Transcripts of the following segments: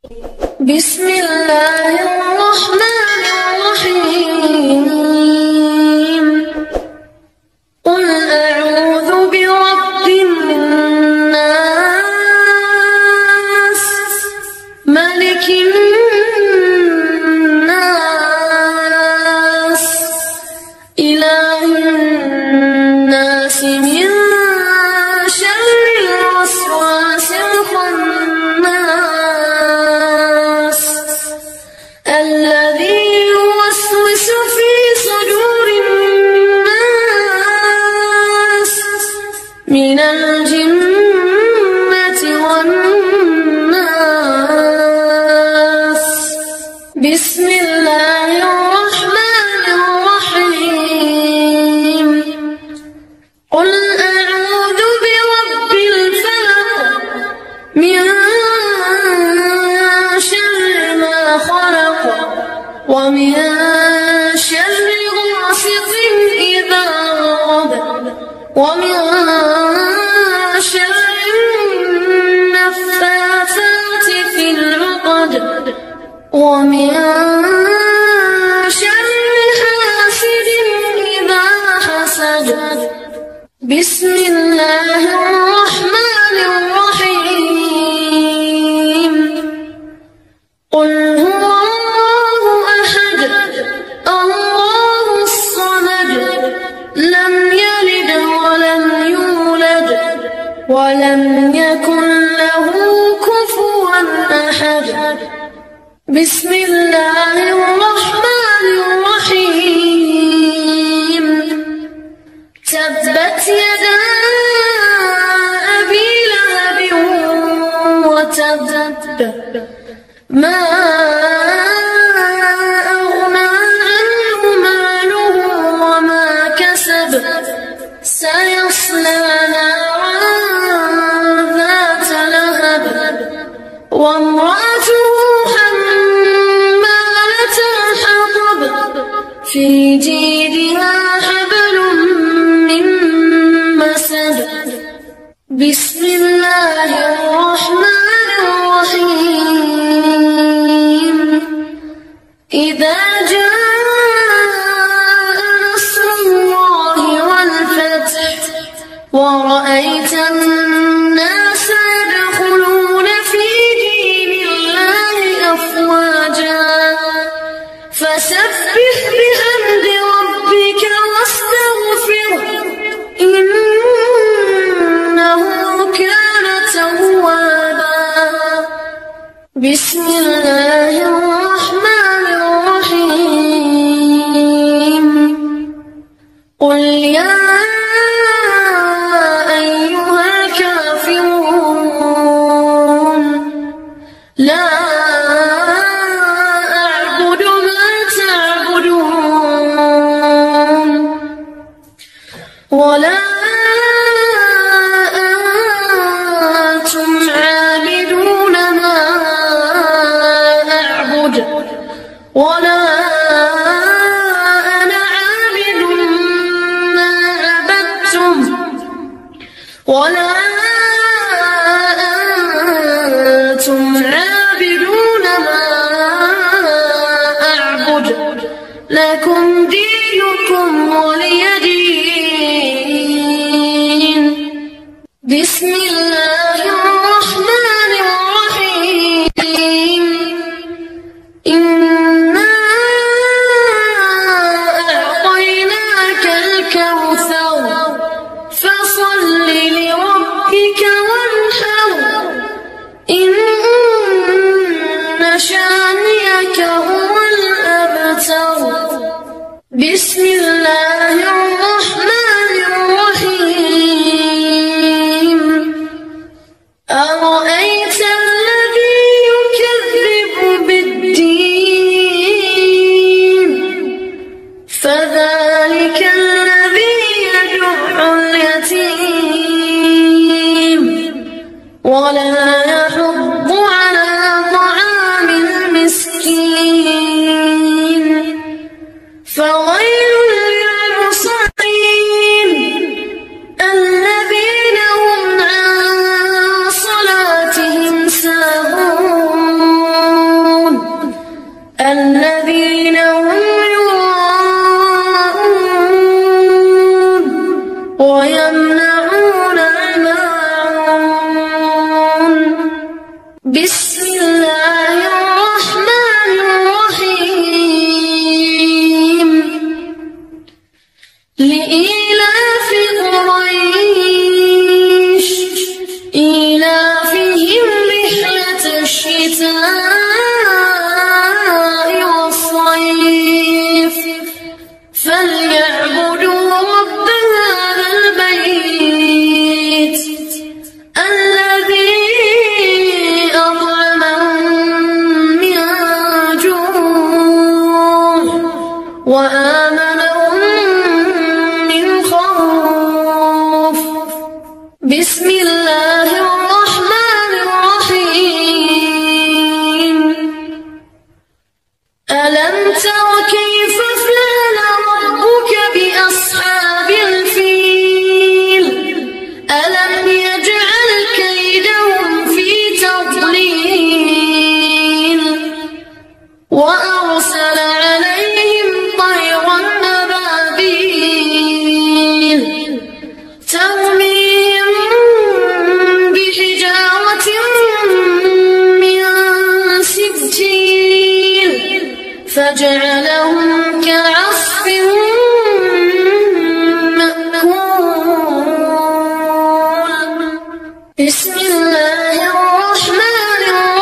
بسم الله الرحمن الرحيم. قل أعوذ برب الناس ملك الناس إله الناس من شر الوسواس الخناس الذي يوسوس في صدور الناس من الجنة والناس. بسم الله الرحمن الرحيم. قل أعوذ برب الفلق من شر ما خلق ومن شر غاسق إذا وقب ومن شر النفاثات في العقد ومن شر حاسد إذا حسد. بسم الله الرحمن الرحيم. قل هو الله أحد الله الصمد لم يلد ولم يولد ولم يكن له كفوا أحد. بسم الله الرحمن الرحيم. تبت يدا أبي لهب وتب ما أغنى عنه ماله وما كسب سيصلى نارا ذات لهب وامرأته حمالة الحطب في جيدها حبل من مسد. بسم الله الرحمن الرحيم. إذا جاء نصر الله والفتح ورأيت الناس يدخلون في دين الله أفواجا فسبح بحمد ربك واستغفره إنه كان توابا. بسم الله الرحمن الرحيم. قل يا أيها الكافرون لا أعبد ما تعبدون ولا أنتم عابدون ما أعبد ولا أنا عابد ما عبدتم ولا أنتم عابدون ما أعبد لكم دينكم ولي دين. بسم الله الرحمن الرحيم. إنا أعطيناك الكوثر فصل لربك وانحر إن شانئك هو الأبتر. بسم الله الرحمن الرحيم. أرأيت الذي يكذب بالدين فذلك الذي يدع اليتيم ولا يحض على طعام المسكين فويل الله الرحمن الرحيم لإيلاف قريش إيلافهم رحلة الشتاء والصيف فليعبدوا رب هذا البيت الذي أطعمهم من جوع وآمنهم من خوف. بسم الله الرحمن الرحيم. ألم تر كيف فعل ربك بأصحاب الفيل ألم يجعل كيدهم في تضليل وأرسل عليهم طيرا أبابيل ترميهم بحجارة من سجيل فجعلهم كعصف مأكول. بسم الله الرحمن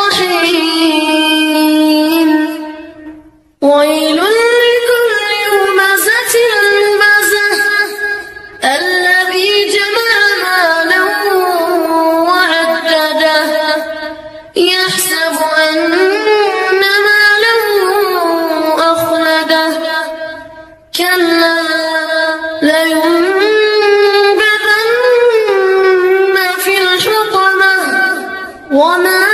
الرحيم. ويل لكل همزة لمزة الذي جمع مالا وعدده يحسب أن ماله أخلده كلا لينبذن في الحطمة وما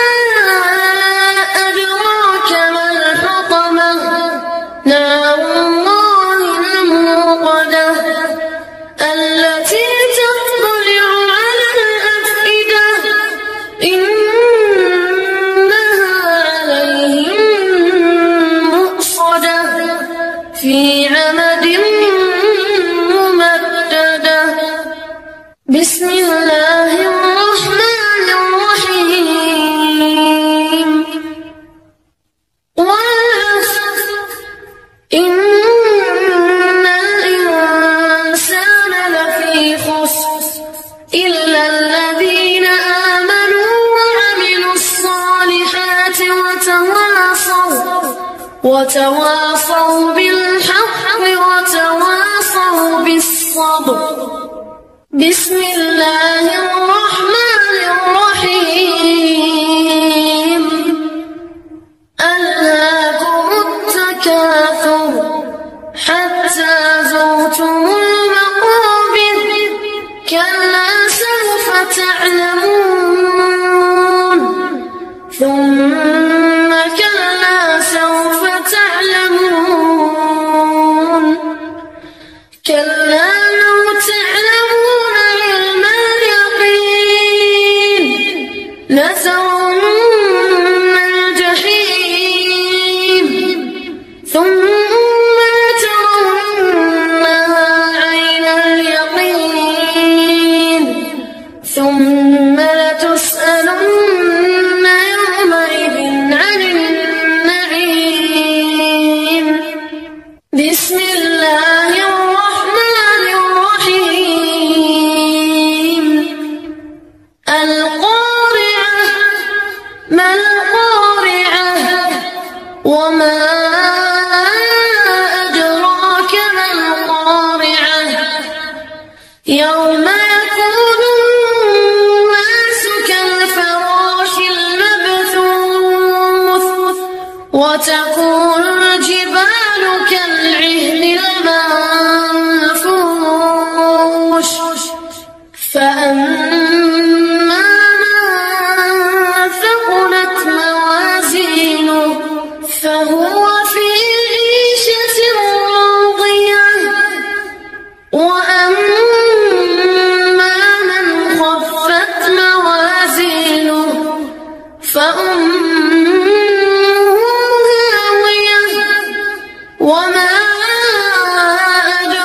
أدراك ما الحطمة نار الله الموقدة التي تطلع على الأفئدة إنها عليهم مؤصدة في عمد ممددة. بسم الله الرحمن الرحيم. والعصر إن الإنسان لفي خسر إلا الذين آمنوا وعملوا الصالحات وتواصوا بالحق وتواصوا بالصبر. بسم الله الرحمن الرحيم. ألهاكم التكاثر حتى زرتم المقابر كلا سوف تعلمون ثم كلا سوف تعلمون كلا لو تعلمون علم اليقين لترون الجحيم ثم لترونها عين اليقين ثم لتسألن يومئذ عن النعيم. بسم الله الرحمن الرحيم. القارعة ما القارعة وما أدراك ما القارعة يوم يكون الناس كالفراش المبثوث وتكون الجبال كالعهن المنفوش فأما من ثقلت موازينه فهو في عيشة راضية وأما من خفت موازينه فأمه هاوية وما أدراك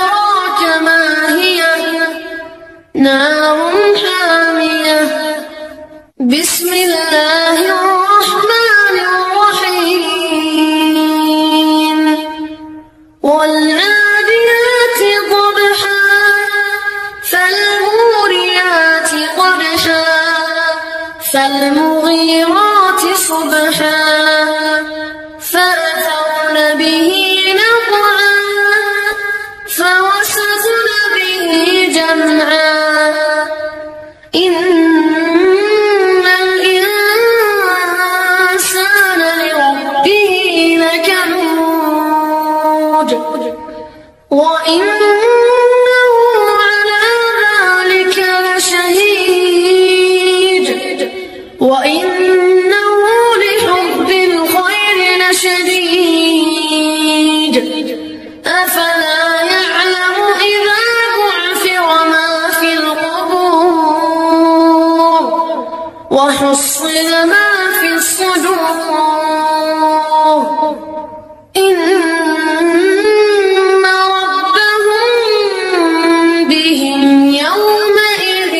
صبحا فأثرن به نقعا فوسطن به جمعا إن الإنسان لربه لكنود وإنه على ذلك لشهيد وإنه لحب الخير لشديد أفلا يعلم إذا بعثر ما في القبور وحصل ما في الصدور إن ربهم بهم يومئذ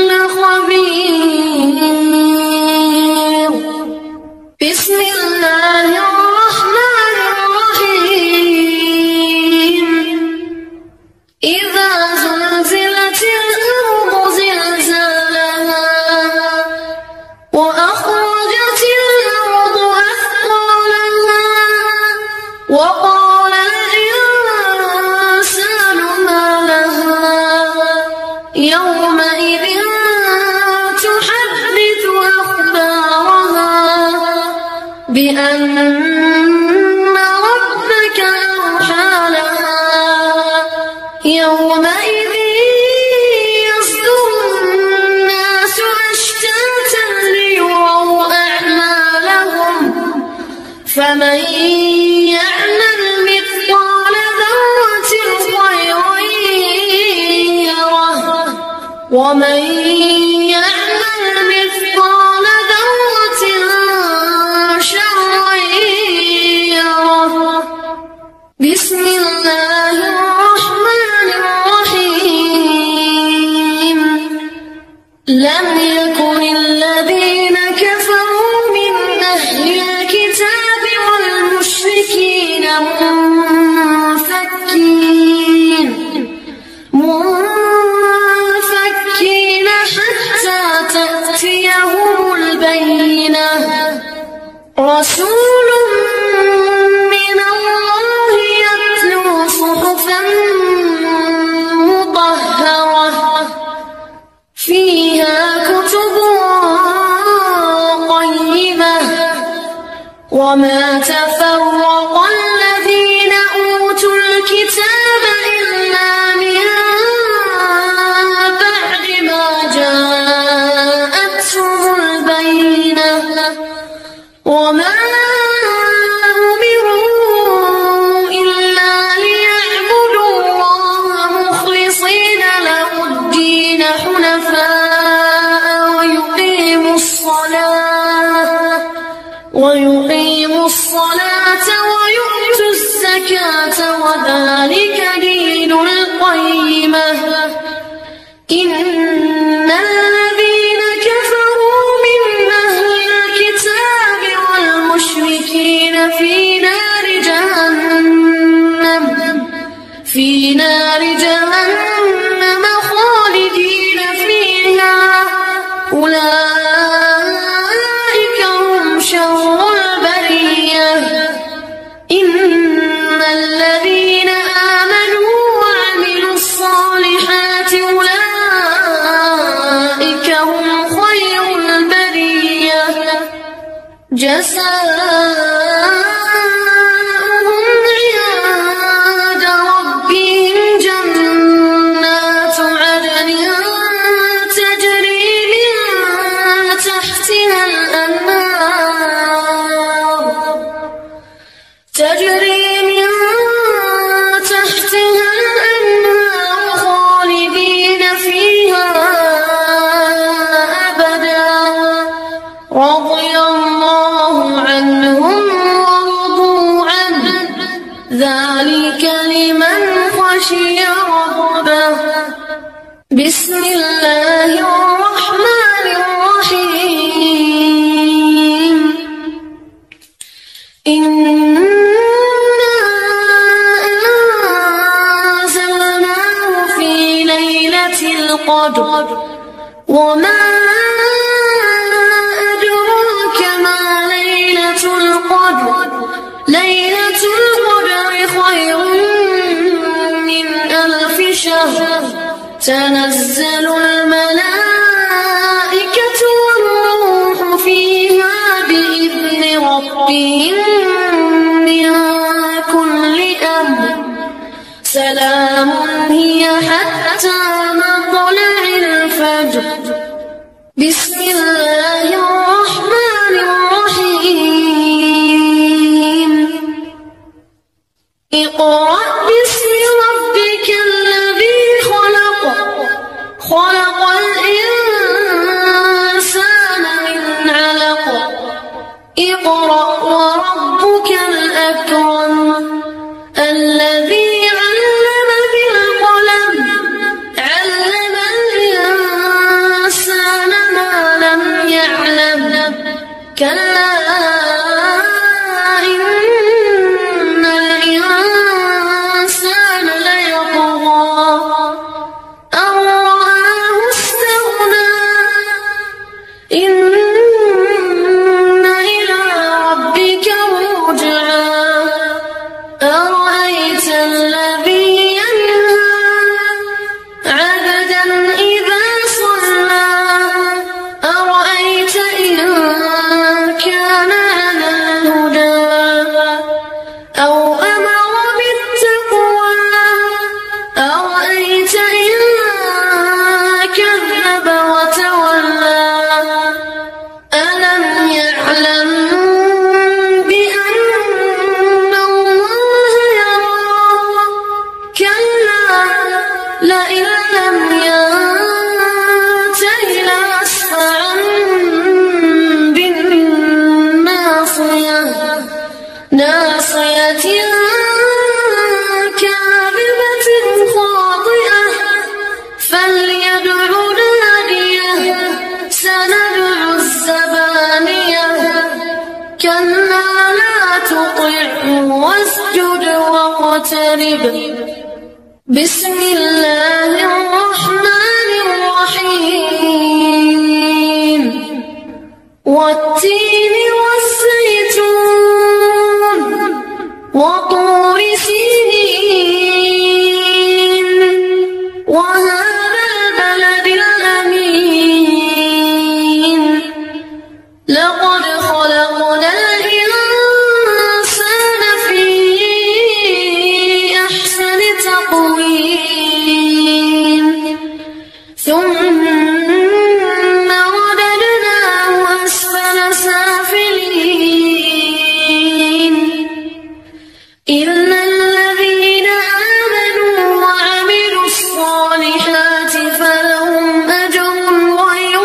لخبير بسم الله الرحمن الرحيم إذا زلزلت الأرض زلزالها وأخرجت الأرض أثقالها وقال الإنسان ما لها يومئذ تحدث أخبارها بأن ربك أوحى لها يومئذ يصدر الناس أشتاتا ليروا أعمالهم فمن يعمل مثقال ذرة خيرا يره ومن يعمل مثقال ذرة شرا يره بسم الله الرحمن الرحيم لم يكن الذين كفروا من أهل الكتاب والمشركين منفكين حتى تأتيهم البينة رسول من الله يتلو صحفا مطهرة فيها كتب قيمة وما تفرق الذين أوتوا الكتاب إلا من بعد ما جاءتهم البينة وما أمروا إلا ليعبدوا الله مخلصين له الدين حنفاء ويقيموا الصلاة ويؤتوا الزكاة وذلك دين القيمة إن الذين كفروا من أهل الكتاب والمشركين في نار جهنم خالدين فيها أولئك هم شر البرية إن الذين آمنوا وعملوا الصالحات أولئك هم خير البرية جزاؤهم عند ربهم جنات عدن تجري من تحتها الأنهار خالدين فيها أبدا رضي الله عنهم ورضوا عنه ذلك لمن خشي ربه بسم الله الرحمن الرحيم إنا أنزلناه في ليلة القدر وما أدراك ما ليلة ليلة القدر خير من 1000 شهر تنزل الملائكة والروح فيها بإذن ربهم من كل أمر سلام هي حتى مطلع الفجر. بسم الله الرحمن الرحيم. اقرأ باسم ربك الذي خلق خلق الإنسان من علق اقرأ وربك الأكرم الذي علم بالقلم علم الإنسان ما لم يعلم كلا إن الإنسان ليطغى أن رآه استغنى إن إلى ربك الرجعى أرأيت الذي ينهى عبدا إذا صلى أرأيت إن كان على الهدى أو أمر بالتقوى أرأيت إن كذب وتولى ألم يعلم بأن الله يرى كلا لئن لم ينته ليسفعا بالناصية ناصية كاذبة خاطئة فليدع ناديه سندع الزبانية كلا لا تطعه واسجد واقترب. بسم الله الرحمن الرحيم. والتين والزيتون وطور سينين وهذا البلد الأمين لقد خلقنا الإنسان في أحسن تقويم ثم رددناه أسفل سافلين إلا الذين آمنوا وعملوا الصالحات فلهم أجر غير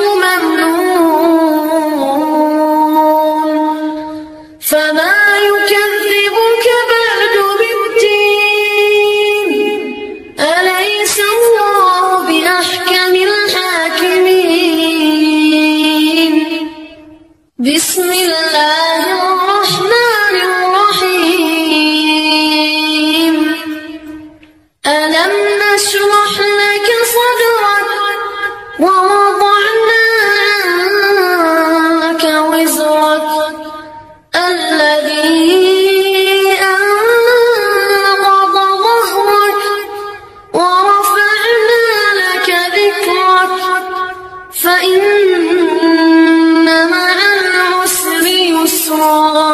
ممنون فما يكذبك بعد بالدين أليس الله بأحكم الحاكمين. بسم الله الرحمن الرحيم. ألم نشرح لك صدرك ووضعنا عنك وزرك الذي أنقض ظهرك ورفعنا لك ذكرك فإن مع العسر يسرا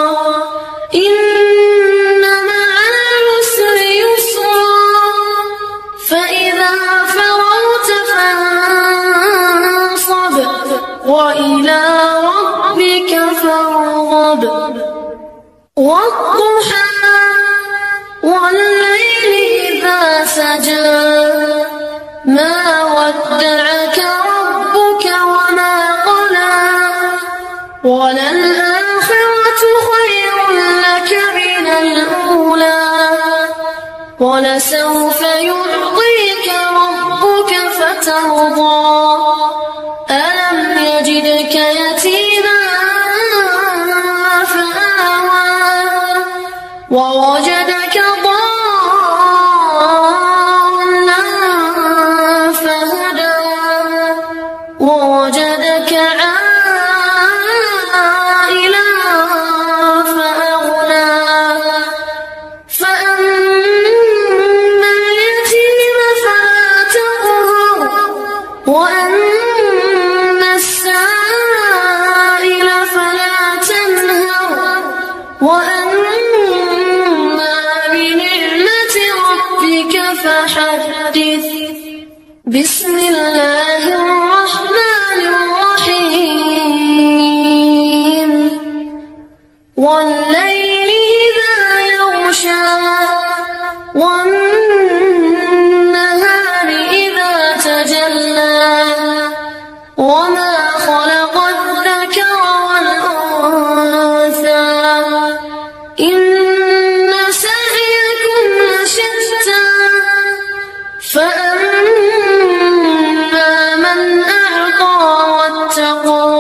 إن مع العسر يسرا فإذا فرغت فانصب وإلى ربك فارغب. والضحى والليل إذا سجى ما ودعك ربك وما قلى وللآخرة خير لك من الأولى ولسوف يعطيك ربك فترضى. ألم يجدك يتيما فآوى ووجدك ضالا فهدى ووجدك عائلا فأغنى وأما بنعمة ربك فحدث. بسم الله الرحمن الرحيم. والليل إذا يغشى والنهار إذا تجلى وما خلق الذكر والأنثى إن سعيكم لشتى فأما من أعطى واتقى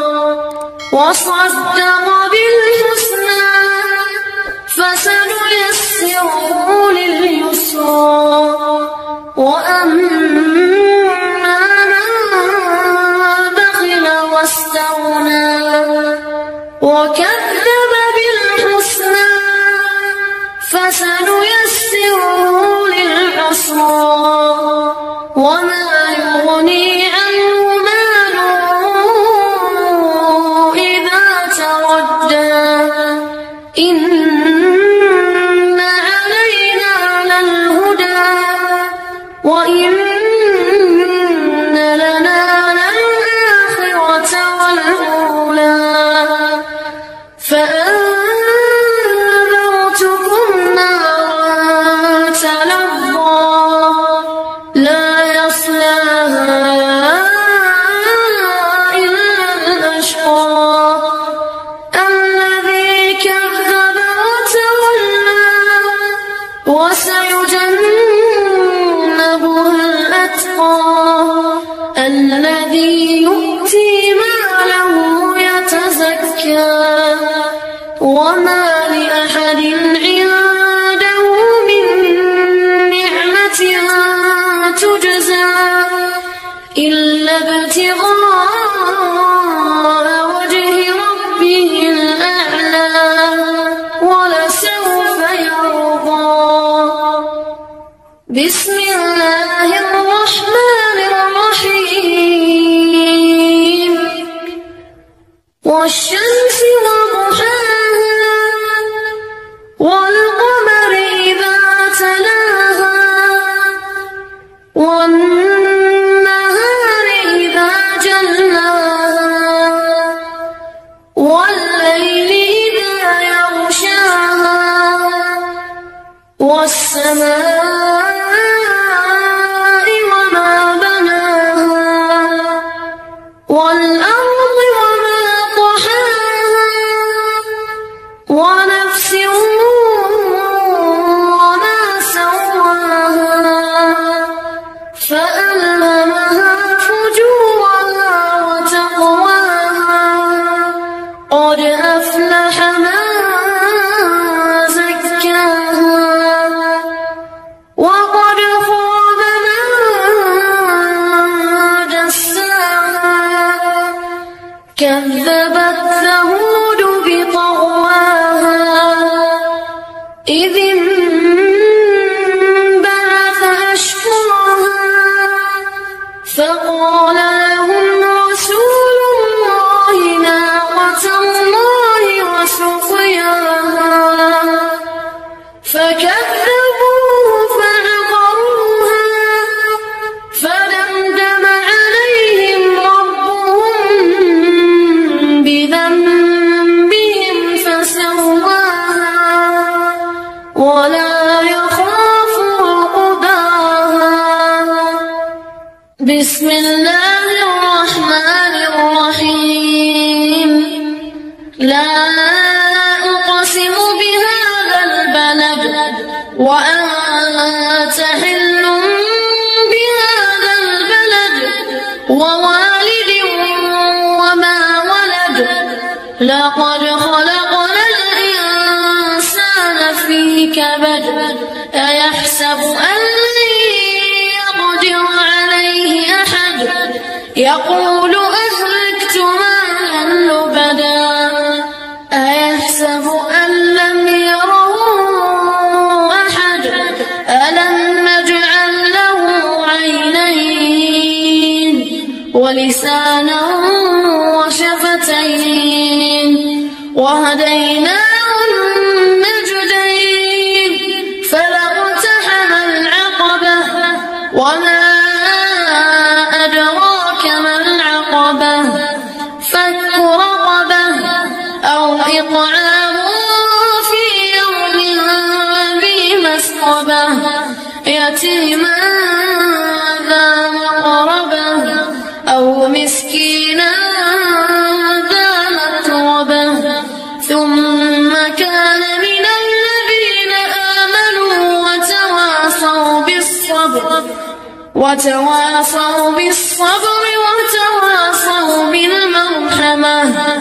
وصدق بالحسنى فسنيسره لليسرى وأما من بخل واستغنى وكذب بالحسنى فسنيسره للعسرى وما يغني عنه ماله إذا تردى إن علينا للهدى وإن لنا للآخرة والأولى فأنذرتكم نارا تلظى لا يصلاها إلا الأشقى الذي كذب وتولى وسيجنبها الأتقى الذي يؤتي ماله يتزكى وما لأحد عنده من نعمة تجزى إلا ابتغاء وجه ربه الأعلى ولسوف يرضى. بسم الله الرحمن الرحيم. والشمس وضحاها والقمر إذا تلاها والنهار إذا جلاها والليل إذا يغشاها والسماء وما بناها والأرض وما طحاها ونفس وما سواها فألهمها فجورها وتقواها قد أفلح من زكاها وقد خاب من دساها كذبت ثمود بطغواها إذ انبعث أشقاها فقال لهم رسول الله ناقة الله وسقياها فكذبوه فعقروها فدمدم عليهم ربهم بذنبهم فسواها ولا يخاف عقباها. بسم الله الرحمن الرحيم. لا أقسم بهذا البلد وأنت حل بهذا البلد ووالد وما ولد لقد خلقنا الإنسان في كبد أيحسب أن لن يقدر عليه أحد يقول أهلكت مالا لبدا أيحسب أن لم يره أحد ألم نجعل له عينين ولسانا وشفتين وهديناه يتيما ذا مقربة أو مسكينا ذا متربة ثم كان من الذين آمنوا وتواصوا بالصبر وتواصوا بالمرحمة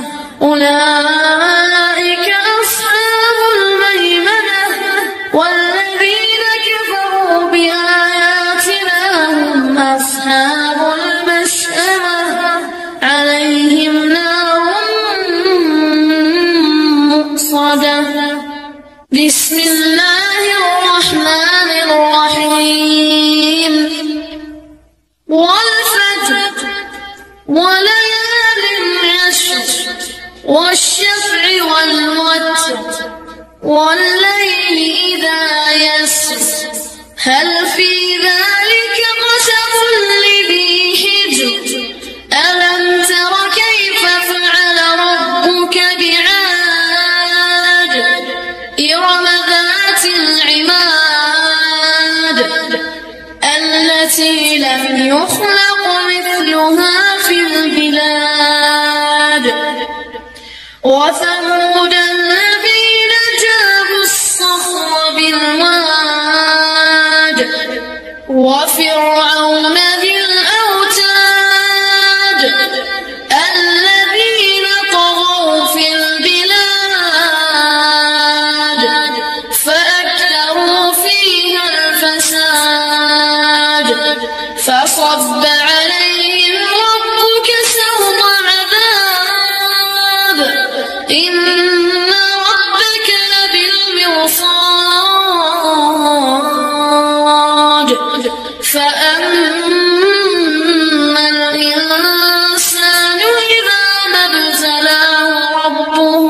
أولئك أصحاب الميمنة والذين كفروا بآياتنا هم أصحاب المشأمة عليهم نار مؤصدة. بسم الله الرحمن الرحيم والفجر وليال عشر والشفع والوتر والليل إذا يسر هل في ذلك قسم لذي حجر ألم تر كيف فعل ربك بعاد إرم ذات العماد التي لم يخلق مثلها في البلاد وثمود الذين جابوا الصخر بالواد وفرعون ذي الأوتاد الذين طغوا في البلاد فأكثروا فيها الفساد فصب عليهم ربك سوط عذاب إن ربك لبالمرصاد فأما الإنسان إذا ما ابتلاه ربه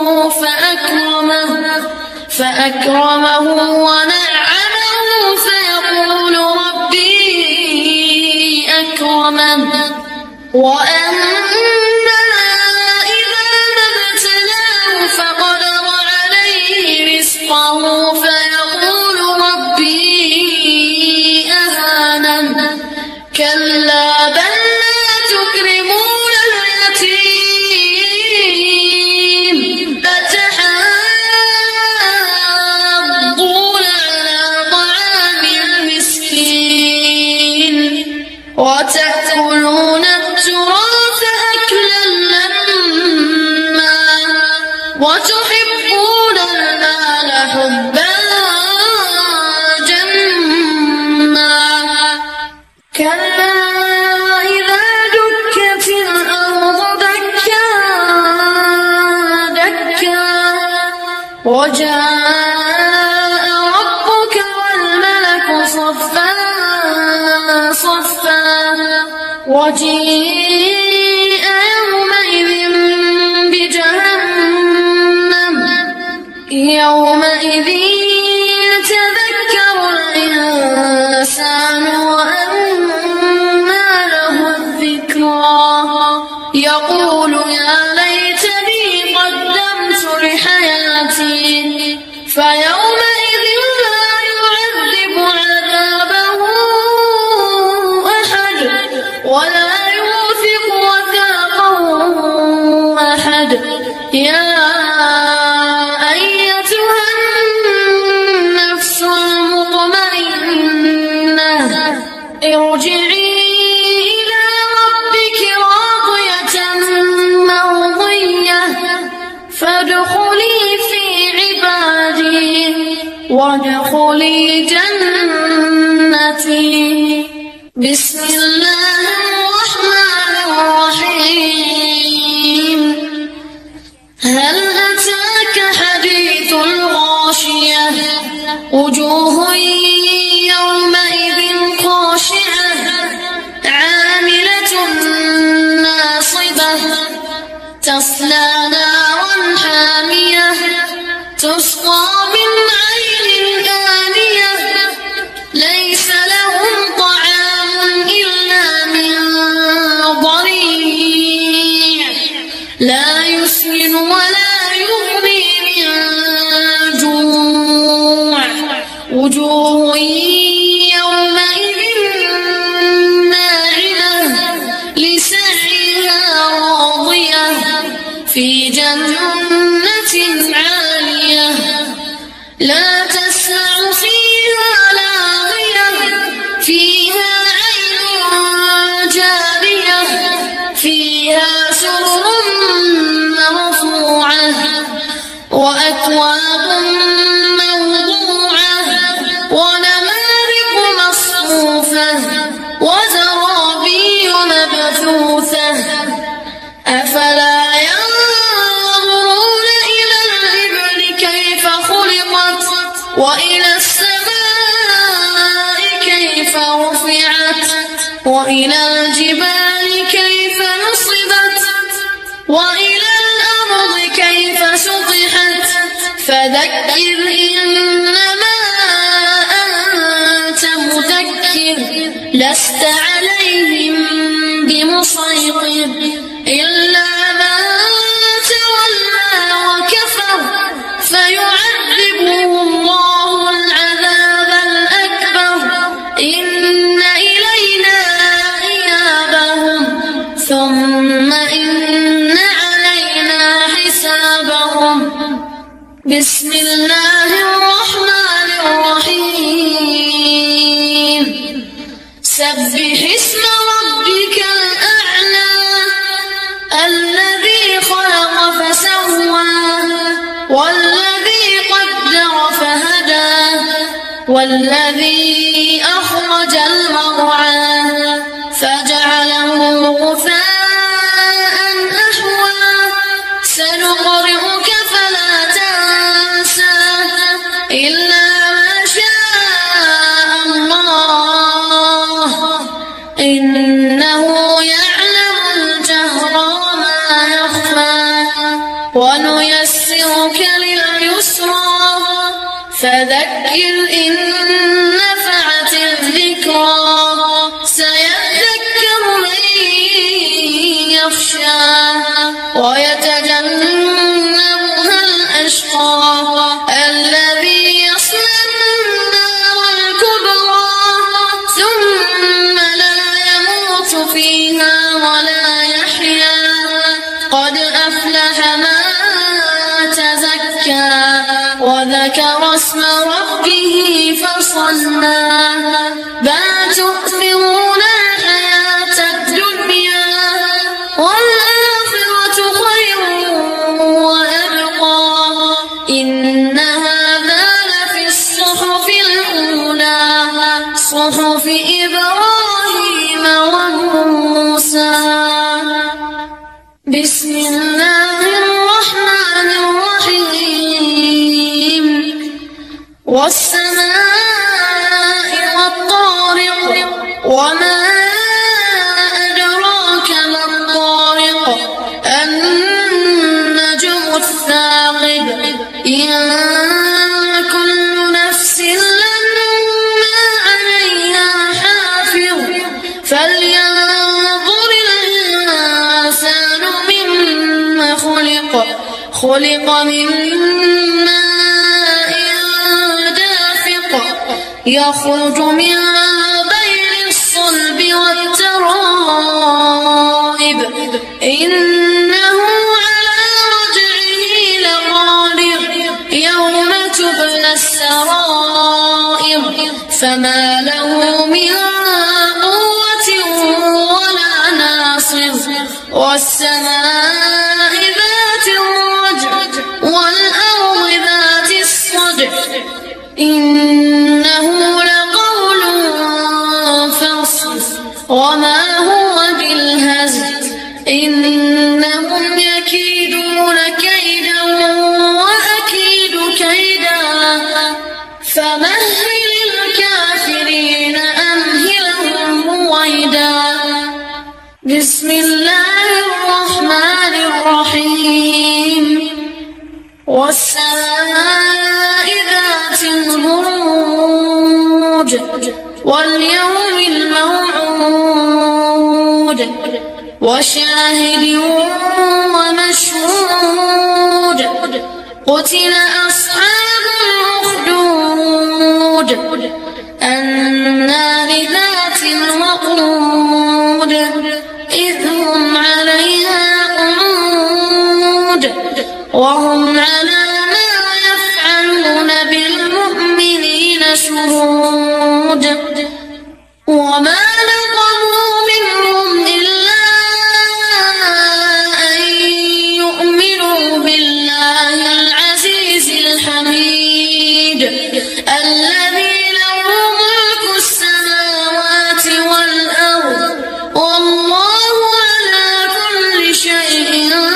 فأكرمه ونعمه فيقول ربي أكرمن وأما إذا ما ابتلاه فقدر عليه رزقه فيقول ربي أهانن كلا بل لا تكرمون اليتيم تحاضون على طعام المسكين وتأكلون التراث أكلا لما وتحبون المال حبا جما كلا إذا دكت الأرض دكا دكا وجاء ربك والملك صفا صفا وجيء يومئذ بجهنم يومئذ يتذكر الإنسان وأنى له الذكرى يقول يا ليتني قدمت لحياتي فيومئذ لا يعذب عذابه أحد ولا يوثق وثاقه أحد يا أيتها النفس المطمئنة ارجعي إلى ربك راضية مرضية فادخلي في عبادي وادخلي جنتي. بسم الله الرحمن الرحيم هل أتاك حديث الغاشية وجوه يومئذ خاشعة عاملة ناصبة تصلى نارا حامية تسقى من عين آنية ليس لهم طعام إلا من ضريع لا يسمن ولا يغني من جوع وجوه يوم لا تسمع فيها لاغية فيها عين جارية فيها سرر مرفوعة وأكواب موضوعة ونمارق مصفوفة وزرابي مبثوثة أفلا ينظرون إلى الإبل كيف خلقت وإلى السماء كيف رفعت وإلى الجبال كيف نصبت وإلى الأرض كيف سطحت فذكر إنما أنت مذكر لست عليهم بمسيطر إلا من تولى وكفر فيعذبه الله العذاب الأكبر إن إلينا إيابهم ثم إن علينا حسابهم بسم الله الرحمن الرحيم سبح اسم ربك الأعلى الذي خلق فسوى والذي قدر فهدى والذي أخرج المرعى فجعله غثاء أحوى سنقرئك فلا تنسى إلا ما شاء الله إنه يعلم الجهر وما يخفى ونيسرك لليسرى فذكر إن نفعت الذكرى سيذكر من يخشى ويتجنبها الأشقى الذي يصلى النار الكبرى ثم لا يموت فيها ولا يحيا قد أفلح من تزكى وذكر اسم ربه فصلى بل تؤثرون الحياة الدنيا والآخرة خير وأبقى إن هذا لفي الصحف الأولى صحف إبراهيم وموسى بسم الله الرحمن الرحيم والسماء والطارق وما أدراك ما الطارق النجم الثاقب إن كل نفس لما عليها حافظ فلينظر الإنسان مما خلق من ماء دافق يخرج من بين الصلب والترائب إنه على رجعه لقادر يوم تبلى السرائر فما له من قوة ولا ناصر والسماء ذات الرجع والأرض ذات الصدع إنه لقول فصل وما هو بالهزل إنهم يكيدون كيدا وأكيد كيدا فمهل الكافرين أمهلهم رويدا بسم الله الرحمن الرحيم والسماء ذات البروج واليوم الموعود وشاهد ومشهود قتل أصحاب الأخدود النار ذات الوقود إذ هم عليها قعود وهم على ما يفعلون بالله شهود وما نقموا منهم إلا أن يؤمنوا بالله العزيز الحميد الذي له ملك السماوات والأرض والله على كل شيء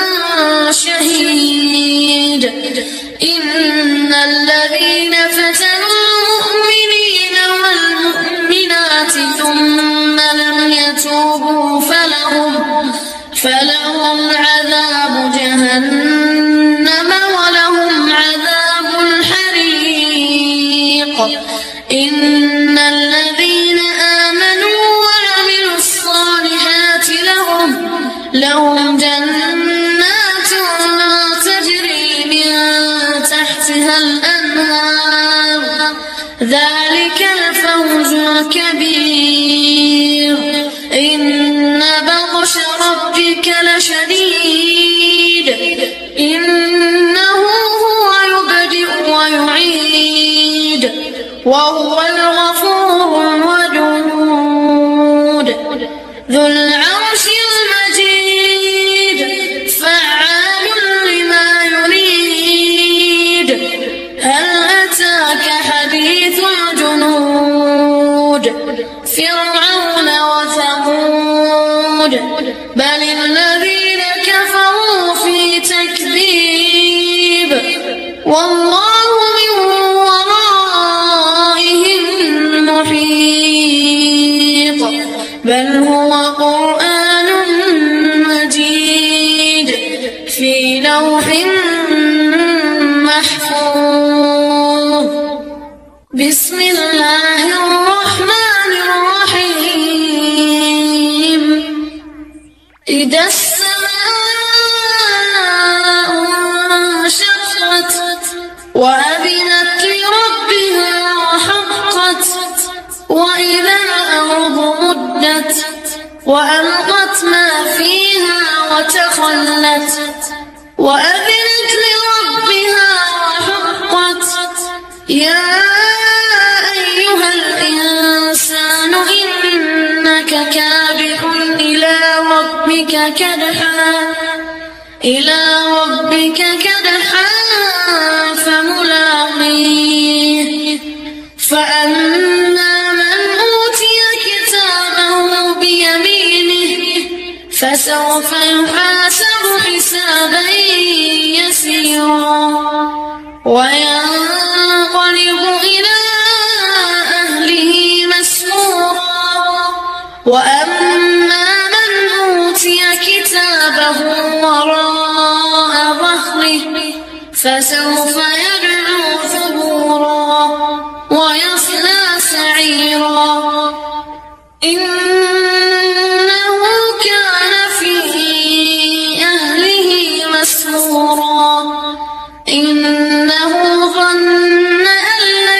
شهيد. إن الذين فتنوا المؤمنين والمؤمنات ثم لم يتوبوا فلهم عذاب جهنم ولهم عذاب الحريق. إن الذين آمنوا وعملوا الصالحات لهم جنات تجري من تحتها الأنهار ذلك الفوز الكبير. إن بطش ربك لشديد إنه هو يبدئ ويعيد وهو الغفور الودود ذو العرش المجيد فعال لما يريد. هل أتاك حديث الجنود فرعون وثمود بل الذين كفروا في تكذيب والله من ورائهم محيط. بل هو قرآن مجيد في لوح محفوظ. بسم الله الرحمن الرحيم. إذا السماء انشقت وأذنت لربها وحقت وإذا الأرض مدت وألقت ما فيها وتخلت وأذنت لربها وحقت. يا أيها الإنسان إنك كادح إلى ربك كدحا فملاقيه. فأما من أوتي كتابه بيمينه فسوف يحاسب حسابا يسيرا وينقلب إلى أهله مسرورا. وأما من أوتي كتابه وراء ظهره فسوف يدعو ثبورا ويصلى سعيرا. إنه كان في أهله مسرورا إنه ظن أن لن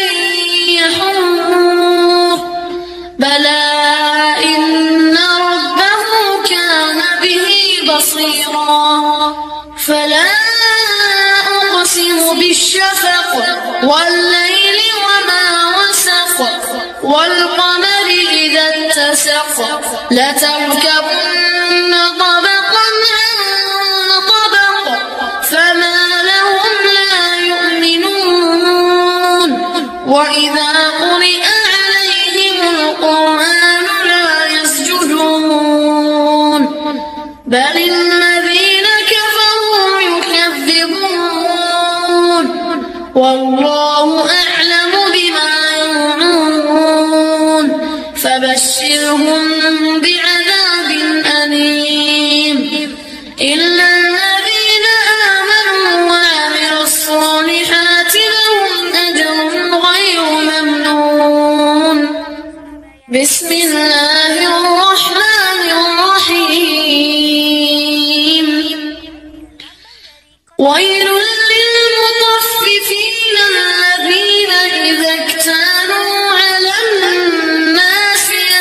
يحور بلى إن ربه كان به بصيرا. فلا أقسم بالشفق والليل وما وسق والقمر إذا اتسق لتركبن طبقا عن طبق فما لهم لا يؤمنون. وإذا قرئ عليهم القرآن لا يسجدون بل الذين كفروا يكذبون والله أعلم بما يوعون. فبشرهم بعذاب أليم إلا الذين آمنوا وعملوا الصالحات لهم أجر غير ممنون. بسم الله الرحمن الرحيم. ويل للمطففين الذين إذا اكتالوا على الناس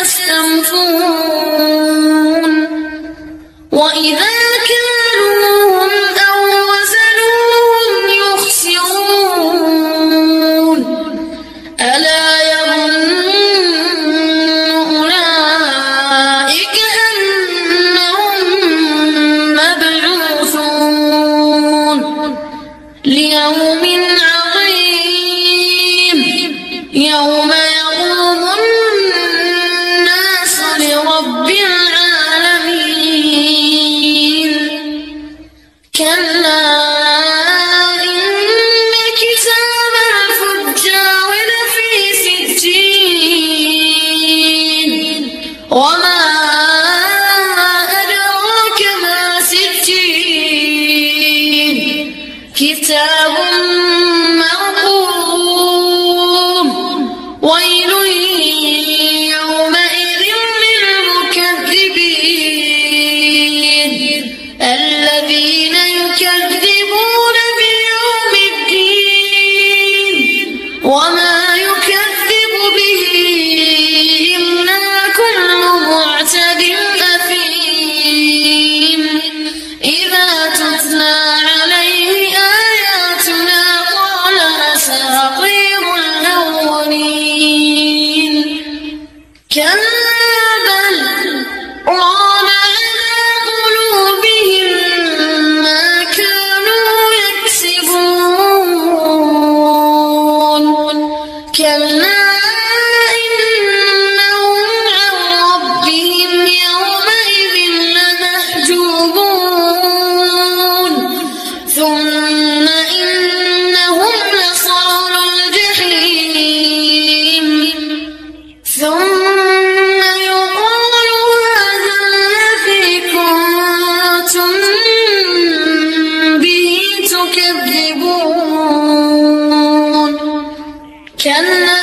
يستوفون وإذا كالوهم أو وزنوهم يخسرون. ألا وما أدراك ما سجين كتاب مرقوم ويل يومئذ للمكذبين الذين يكذبون بيوم الدين وما يكذب به إلا كل معتد أثيم إذا تتلى عليه آياتنا قال أساطير الأولين كلا بل ران على قلوبهم ما كانوا يكسبون كلا إنهم عن ربهم يومئذ لمحجوبون ثم إنهم لصال الجحيم ثم يقال هذا الذي كنتم به تكذبون كلا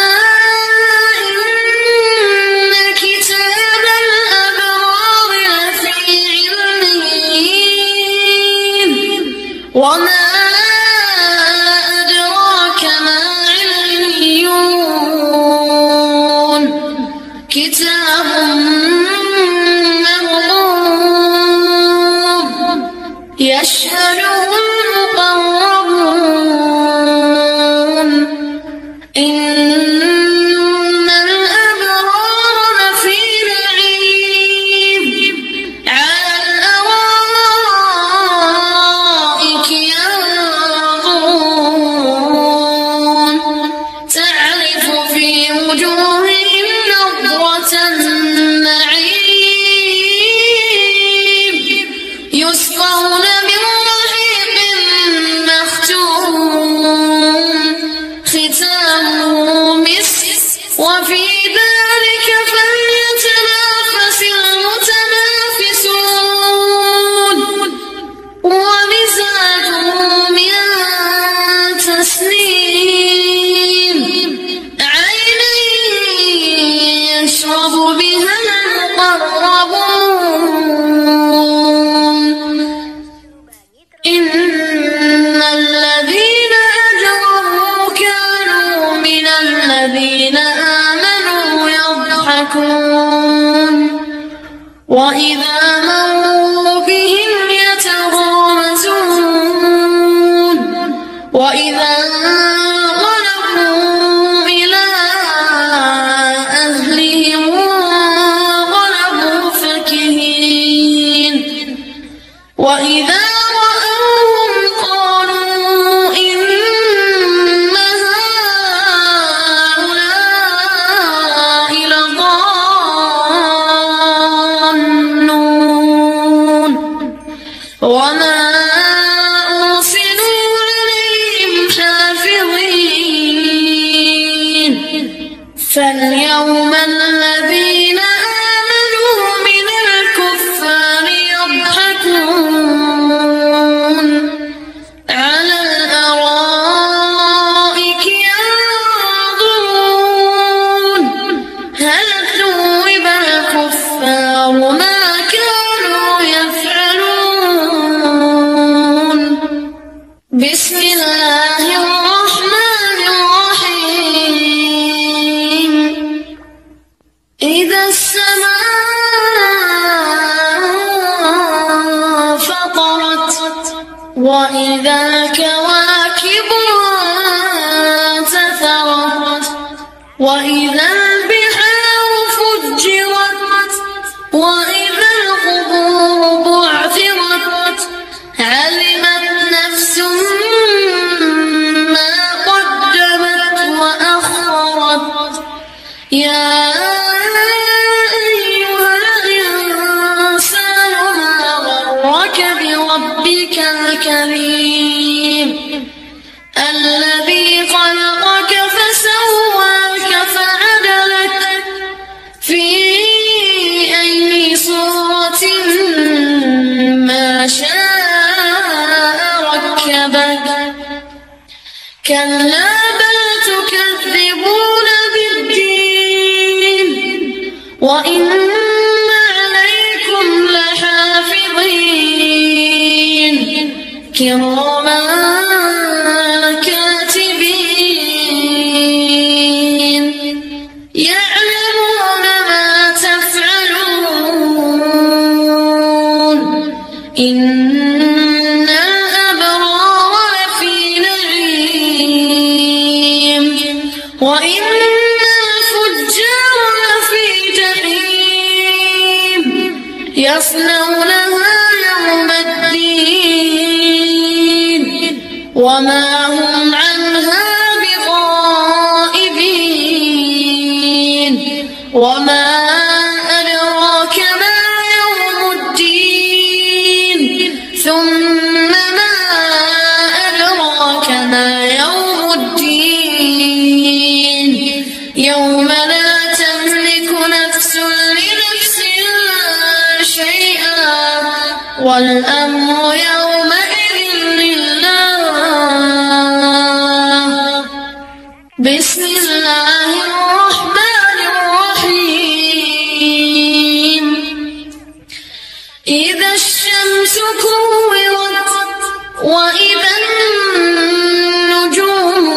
إن كتاب الأبرار لفي عليين وما أدراك ما عليون كتاب مرقوم يشهده المقربون إن الأبرار لفي نعيم على الأرائك ينظرون تعرف في وجوههم نضرة النعيم يسقون من رحيق مختوم ختامه مسك وفي ذلك فليتنافس المتنافسون ومزاجه من تسنيم عينا يشرب بها المقربون إن الذين أجرموا كانوا من الذين آمنوا يضحكون وإذا مروا بهم يتغامزون وإذا انقلبوا إلى أهلهم انقلبوا فكهين وإذا رأوهم قالوا إن هؤلاء لضالون وما أرسلوا عليهم حافظين فاليوم الذين آمنوا من الكفار يضحكون على الأرائك ينظرون هل ثوب الكفار ما كانوا يفعلون بسم الله الرحمن الرحيم إذا السماء فطرت وإذا الكواكب انتثرت وإذا البحار فجرت وإذا القبور بعثرت علمت نفس ما قدمت وأخرت يا أيها الإنسان ما غرك بربك الكريم الذي خلقك فسواك فعدلك في كلا بل تكذبون بالدين وإن عليكم لحافظين كراما كاتبين يعلمون ما تفعلون إن الأبرار لفي نعيم وإن الفجار لفي جحيم يصلونها يوم الدين وما هم عنها بغائبين وما أدراك ما يوم الدين ثم ما أدراك ما يوم الدين يوم لا تملك نفس لنفس شيئا والأمر يومئذ لله بسم الله الرحمن الرحيم إذا الشمس كورت وإذا النجوم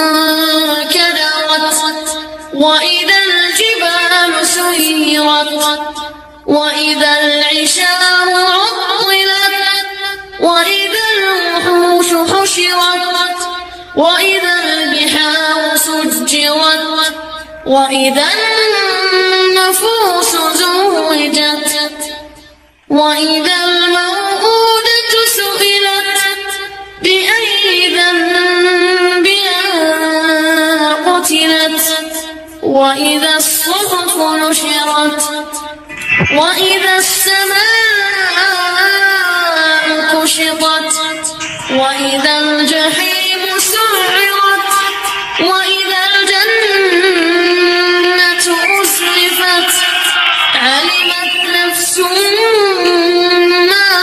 كدرت وإذا الجبال سيرت وإذا العشار عطلت وإذا الوحوش حشرت وإذا البحار سجرت وإذا النفوس زوجت وإذا الموءودة سئلت بأي ذنب قتلت وإذا الصحف نشرت وإذا السماء كشطت وإذا الجحيم سعرت وإذا الجنة أزلفت علمت نفس ما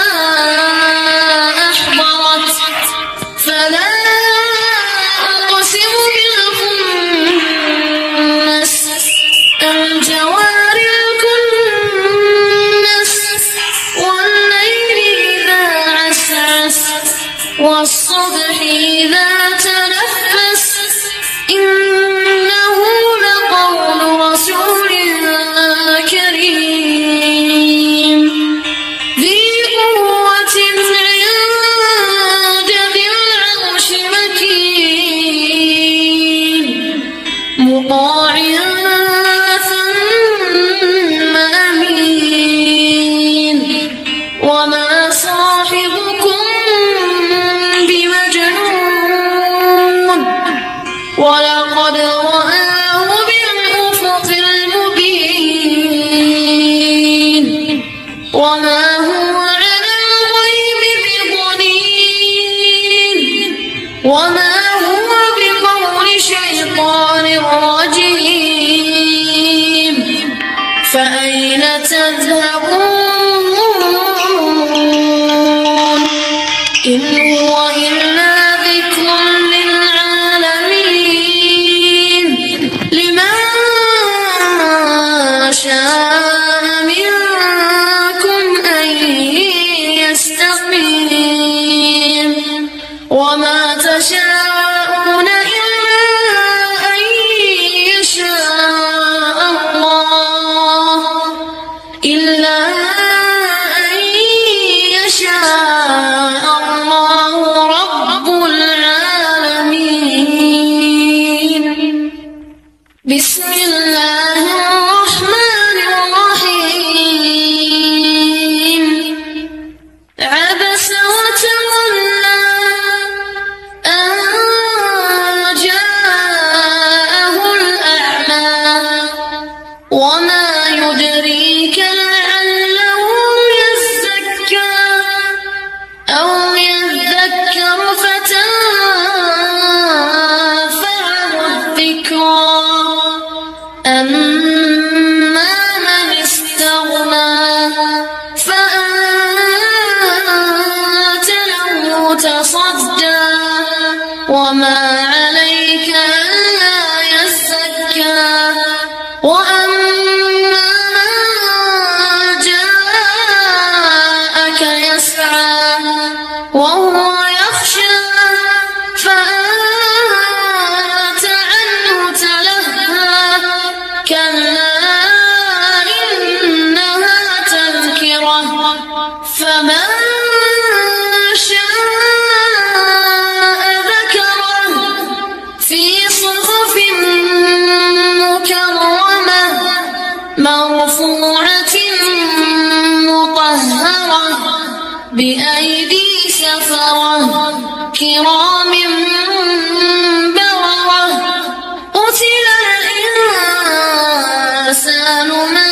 أحضرت فلا أقسم بالخنس الجوار الكنس والليل إذا عسعس والصبح إذا تنفس إنه لقول رسول كريم ذي قوة عند ذي العرش مكين مطاع ثم أمين وما صاحبكم بمجنون ولقد رآه بالأفق المبين وما هو على الغيب بضنين وما هو بقول شيطان رجيم بأيدي سفرة كرام بررة قتل الإنسان ما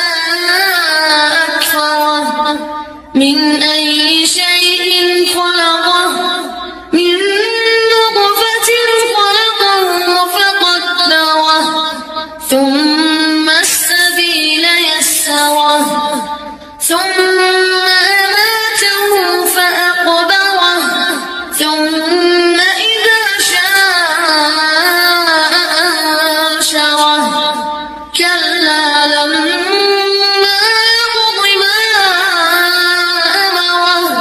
أكفره من أي شيء خلقه من نطفة خلقه فقدره ثم السبيل يسره ثم أماته فأقبره ثم إذا شاء أنشره كلا لما يقض ما أمره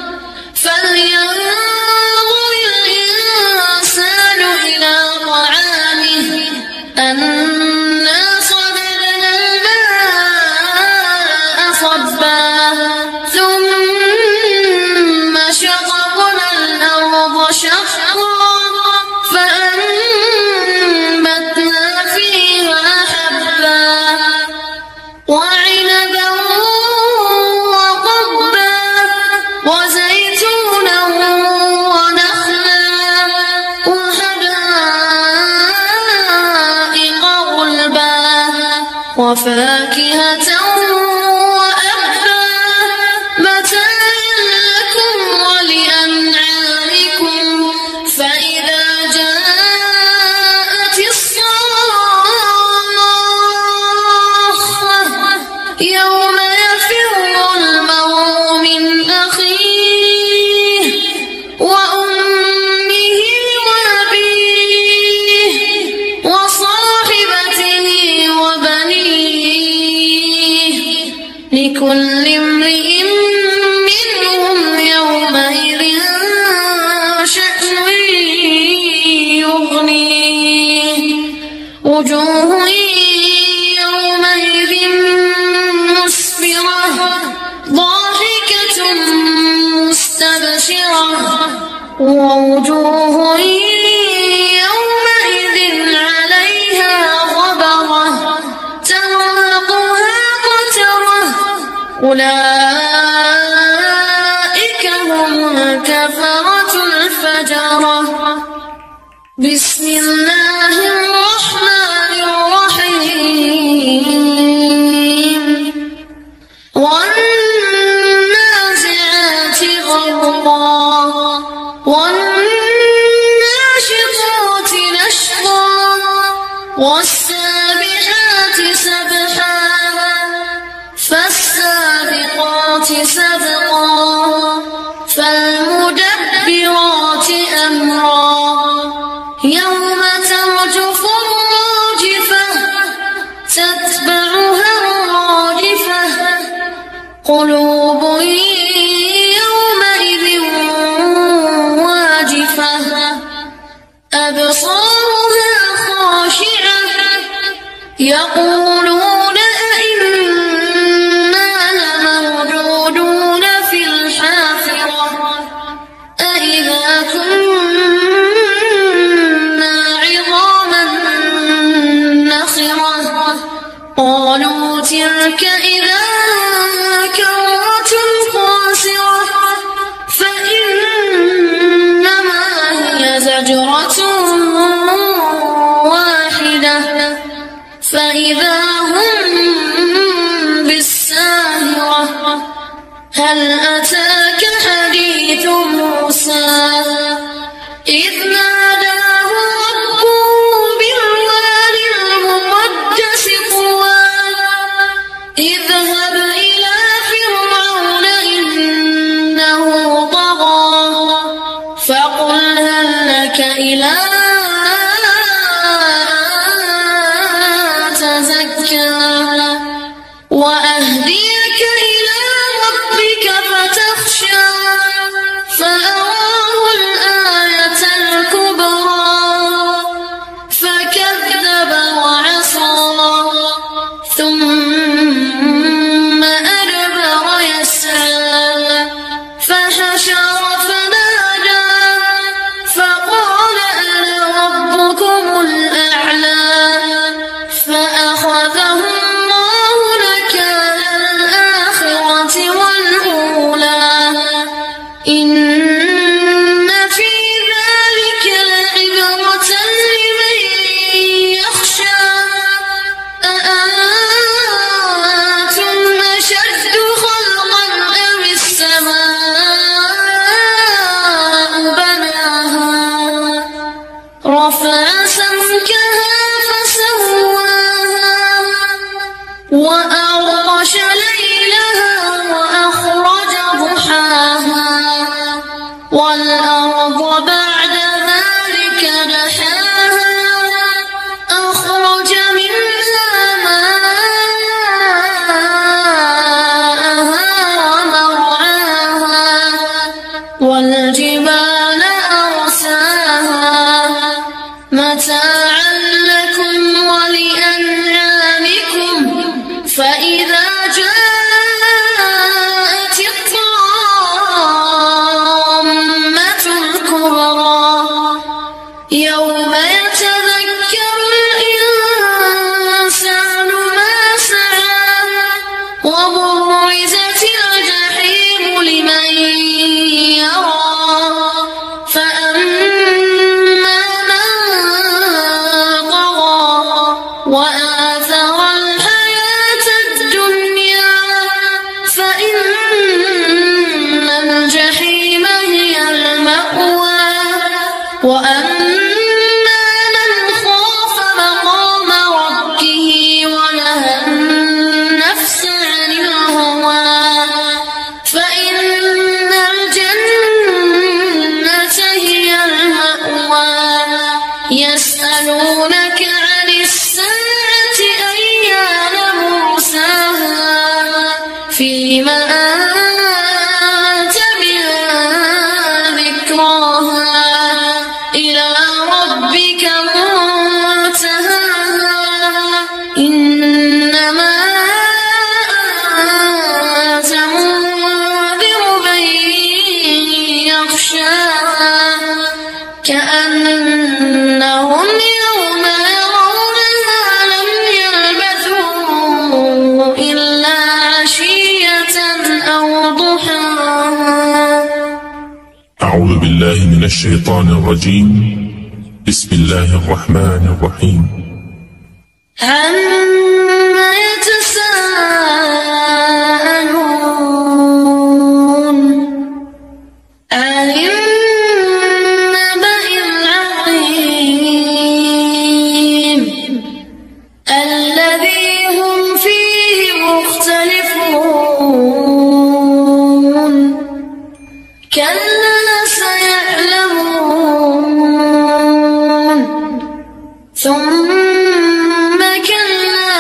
فلينظر الإنسان إلى طعامه أنا صببنا الماء صبا ثم شققنا الأرض شقا فأنبتنا فيها حبا وعنبا وقضبا وزيتونا ونخلا وحدائق غلبا وفاكهة وأبا متاعا لكم ولأنعامكم فإذا جاءت الصاخة يوم يفر المرء من أخيه وأمه وأبيه وصاحبته وبنيه لكل امرئ منهم يومئذ شأن يغنيه وجوه يومئذ مسفرة ضاحكة مستبشرة ووجوه يومئذ عليها غبرة ترهقها قترة أولئك هم الكفرة الفجرة بسم الله الرحمن الرحيم والنازعات غرقا والناشطات نشطا والسابحات سبحا فالسابقات سبقا فالمدبرات أمرا يوم ترجف الراجفة تتبعها الرادفة قلوب يومئذ واجفة أبصارها خاشعة يقولون أئنا لمردودون في الحافرة أئذا كنا عظاما نخرة قالوا تلك إذا كرة خاسرة فإنما هي زجرة واحدة فإذا هم بالساهرة هل أتاك حديث موسى إذ ناداه ربه بالواد المقدس طوى اذهب إلى فرعون إنه طغى فقل هل لك إلى تزكى وأهديك إلى ربك فتخشى فأراه الآية الكبرى فكذب وعصى ثم أدبر يسعى فحشر فنادى فقال أنا ربكم الأعلى فأخذه الله ومتاعا لكم ولأنعامكم فإذا جاءت الطامة الكبرى يوم يتذكر الإنسان ما سعى وبرزت الجحيم لمن يرى فأما من طغى وآثر الحياة الدنيا فإن الجحيم هي المأوى وأما من خاف مقام ربه ونهى النفس عن الهوى فإن الجنة هي المأوى يسألونك عن الساعة أيان مرساها فيما أنت من ذكراها إلى ربك منتهاها إنما أنت منذر من يخشاها كأنهم يوم يرونها لم يلبثوا إلا عشية أو ضحاها. أعوذ بالله من الشيطان الرجيم. بسم الله الرحمن الرحيم. عما يتساءلون عن النبأ العظيم الذي هم فيه مختلفون كلا سيعلمون ثم كلا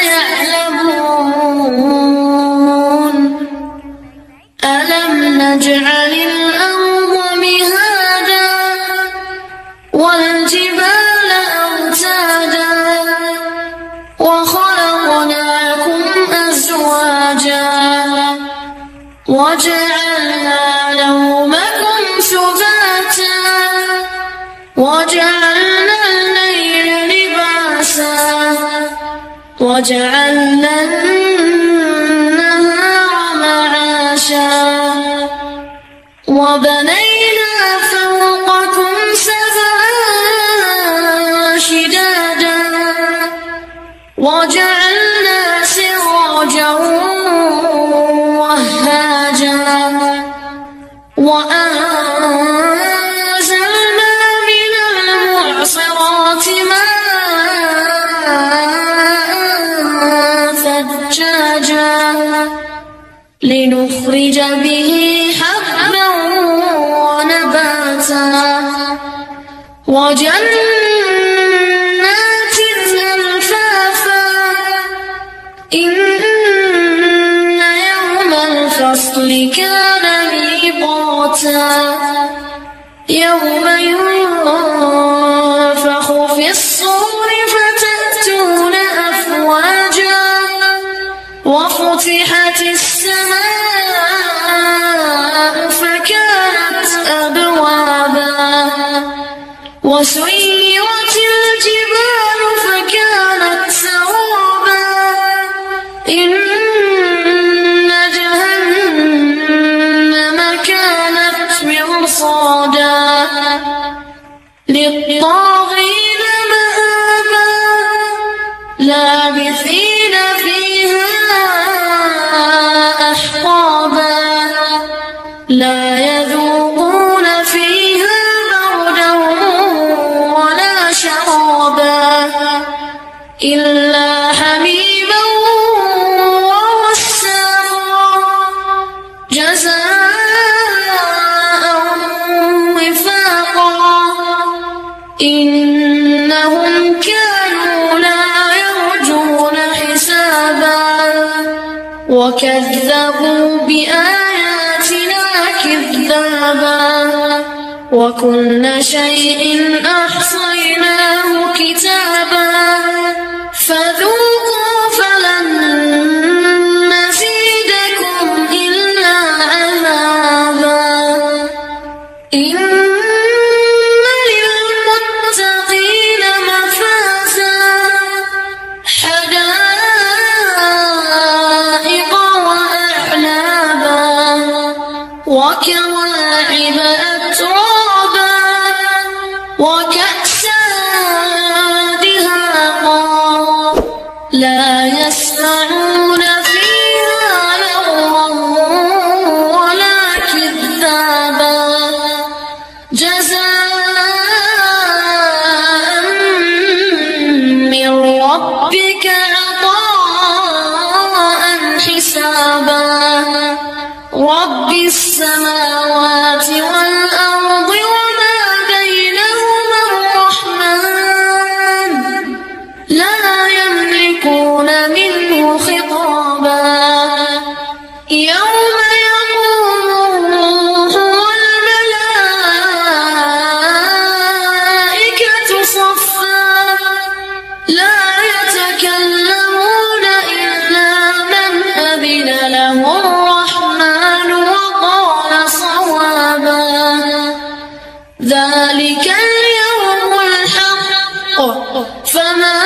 سيعلمون ألم نجعل الأرض مهادا والجبال أوتادا وخلقناكم أزواجا وجعلنا نومكم سباتا وجعلنا الليل لباسا وجعلنا النهار معاشا وبنينا فوقكم سبعا شدادا وجعلنا سراجا وهاجا وأنزلنا من المعصرات ماء ثجاجا لنخرج به حبا ونباتا وجنات ألفافا إن يوم الفصل كان ميقاتا يوم ينفخ في الصور فتأتون أفواجا وفتحت السماء فكانت أبوابا وسيرت الجبال فكانت سرابا إن جهنم كانت مرصادا للطاغين مآبا لابثين فيها أحقابا لا يذوقون فيها بردا ولا شرابا إلا حميما وغساقا جزاء وفاقا إنهم كانوا لا يرجون حسابا وكذبوا بآياتنا كذابا وكل شيء أحصيناه يسمعون فيها لغوا ولا كذابا جزاء من ربك عطاء حسابا رب السماوات والأرض وما بينهما الرحمن لا يملكون منه خطابا يوم يقوم الروح والملائكة صفا لا يتكلمون إلا من أذن له الرحمن وقال صوابا ذلك اليوم الحق فمن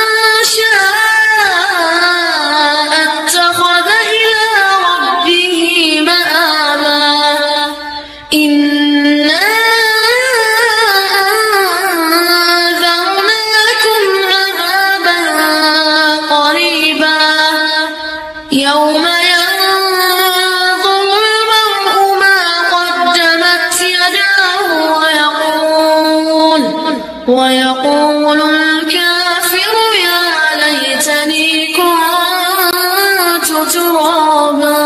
شاء اتخذ إلى ربه مآبا إنا أنذرناكم عذابا قريبا يوم ينظر المرء ما قدمت يداه ويقول الكافر يا ليتني كنت ترابا.